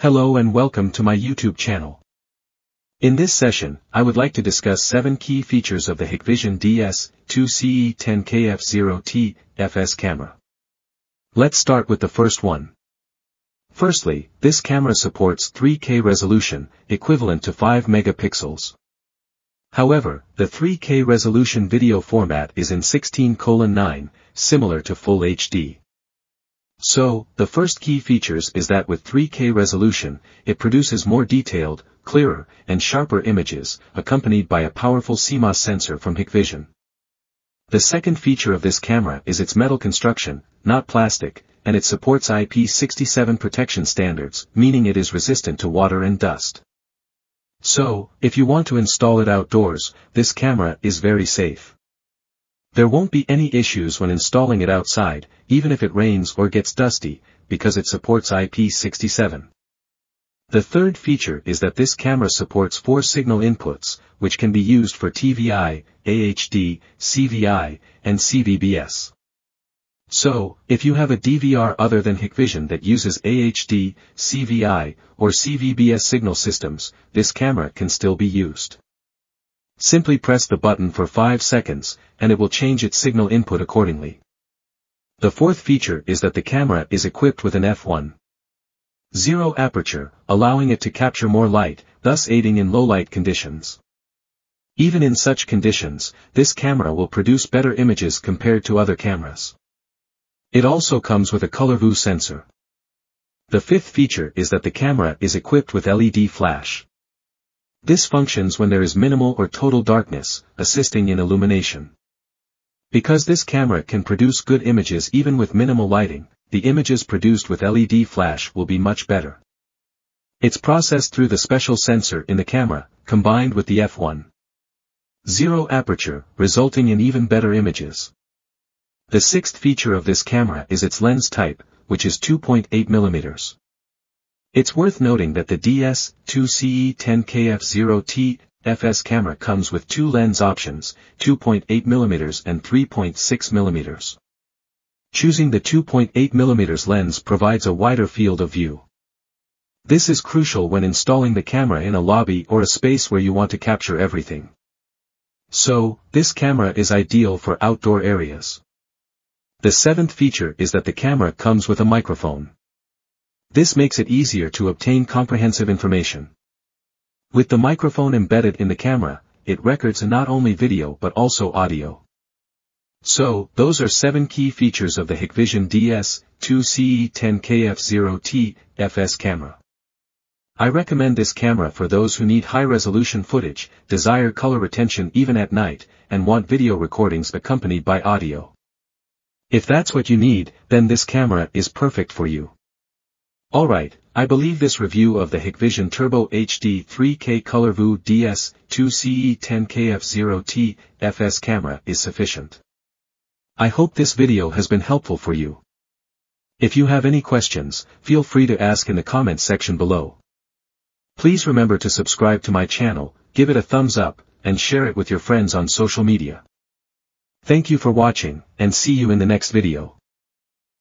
Hello and welcome to my YouTube channel. In this session, I would like to discuss 7 key features of the Hikvision DS-2CE10KF0T-FS Camera. Let's start with the first one. Firstly, this camera supports 3K resolution, equivalent to 5 megapixels. However, the 3K resolution video format is in 16:9, similar to Full HD. So, the first key features is that with 3K resolution, it produces more detailed, clearer, and sharper images, accompanied by a powerful CMOS sensor from Hikvision. The second feature of this camera is its metal construction, not plastic, and it supports IP67 protection standards, meaning it is resistant to water and dust. So, if you want to install it outdoors, this camera is very safe. There won't be any issues when installing it outside, even if it rains or gets dusty, because it supports IP67. The third feature is that this camera supports 4 signal inputs, which can be used for TVI, AHD, CVI, and CVBS. So, if you have a DVR other than Hikvision that uses AHD, CVI, or CVBS signal systems, this camera can still be used. Simply press the button for 5 seconds, and it will change its signal input accordingly. The fourth feature is that the camera is equipped with an f1.0 aperture, allowing it to capture more light, thus aiding in low-light conditions. Even in such conditions, this camera will produce better images compared to other cameras. It also comes with a colorvu sensor. The fifth feature is that the camera is equipped with LED flash. This functions when there is minimal or total darkness, assisting in illumination. Because this camera can produce good images even with minimal lighting, the images produced with LED flash will be much better. It's processed through the special sensor in the camera, combined with the f1.0 aperture, resulting in even better images. The sixth feature of this camera is its lens type, which is 2.8 mm. It's worth noting that the DS-2CE10KF0T-FS camera comes with 2 lens options, 2.8 mm and 3.6 mm. Choosing the 2.8 mm lens provides a wider field of view. This is crucial when installing the camera in a lobby or a space where you want to capture everything. So, this camera is ideal for outdoor areas. The seventh feature is that the camera comes with a microphone. This makes it easier to obtain comprehensive information. With the microphone embedded in the camera, it records not only video but also audio. So, those are 7 key features of the Hikvision DS-2CE10KF0T-FS camera. I recommend this camera for those who need high-resolution footage, desire color retention even at night, and want video recordings accompanied by audio. If that's what you need, then this camera is perfect for you. Alright, I believe this review of the Hikvision Turbo HD 3K colorvu DS-2CE10KF0T-FS camera is sufficient. I hope this video has been helpful for you. If you have any questions, feel free to ask in the comments section below. Please remember to subscribe to my channel, give it a thumbs up, and share it with your friends on social media. Thank you for watching, and see you in the next video.